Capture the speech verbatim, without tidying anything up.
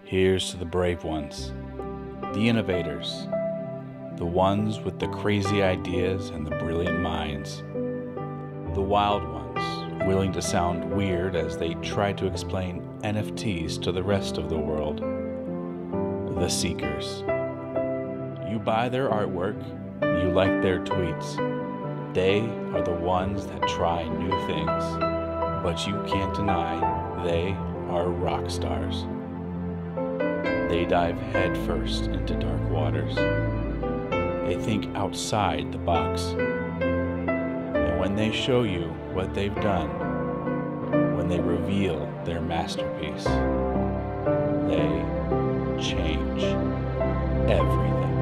Here's to the brave ones, the innovators, the ones with the crazy ideas and the brilliant minds, the wild ones willing to sound weird as they try to explain N F Ts to the rest of the world, the seekers. You buy their artwork, you like their tweets. They are the ones that try new things, but you can't deny they are rock stars. They dive headfirst into dark waters. They think outside the box. And when they show you what they've done, when they reveal their masterpiece, they change everything.